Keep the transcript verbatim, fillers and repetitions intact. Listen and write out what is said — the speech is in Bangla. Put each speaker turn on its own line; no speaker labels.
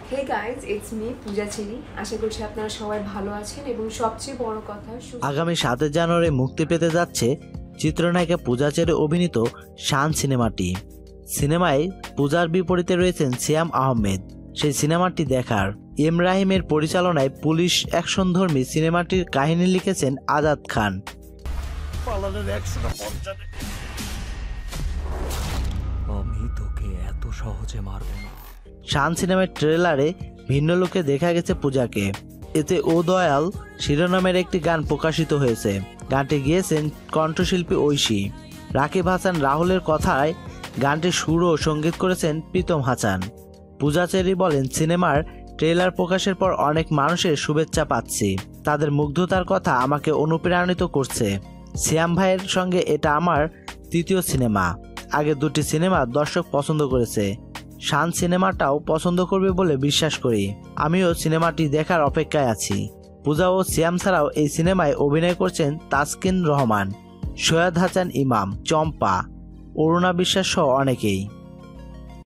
Hey guys, it's me Puja চিনি। আশা করছি আপনারা সবাই ভালো আছেন এবং সবচেয়ে বড় কথা
আগামী সাতই জানুয়ারি মুক্তি পেতে যাচ্ছে চিত্রনায়িকা পূজা চেরি অভিনীত শান সিনেমাটি। সিনেমায় পূজার বিপরীতে রয়েছেন সিয়াম আহমেদ। সেই সিনেমাটি দেখার এম রাহিমের পরিচালনায় পুলিশ অ্যাকশনধর্মী সিনেমাটির কাহিনী লিখেছেন আজাদ খান।
আমি তোকে এত সহজে মারব না।
শান সিনেমার ট্রেলারে ভিন্ন লোকে দেখা গেছে পূজাকে। এতে ও দয়াল শিরোনামের একটি গান প্রকাশিত হয়েছে। গানটি গেয়েছেন কণ্ঠশিল্পী ঐশী। রাকিব হাসান রাহুলের কথায় গানটির সুর ও সঙ্গীত করেছেন প্রীতম হাসান। পূজা চেরি বলেন, সিনেমার ট্রেলার প্রকাশের পর অনেক মানুষের শুভেচ্ছা পাচ্ছি। তাদের মুগ্ধতার কথা আমাকে অনুপ্রাণিত করছে। শ্যাম ভাইয়ের সঙ্গে এটা আমার তৃতীয় সিনেমা। আগে দুটি সিনেমা দর্শক পছন্দ করেছে। শান সিনেমাটাও পছন্দ করবে বলে বিশ্বাস করি। আমিও সিনেমাটি দেখার অপেক্ষায় আছি। পূজা ও শ্যাম ছাড়াও এই সিনেমায় অভিনয় করছেন তাসকিন রহমান, সৈয়দ হাসান ইমাম, চম্পা, অরুণা বিশ্বাস সহ অনেকেই।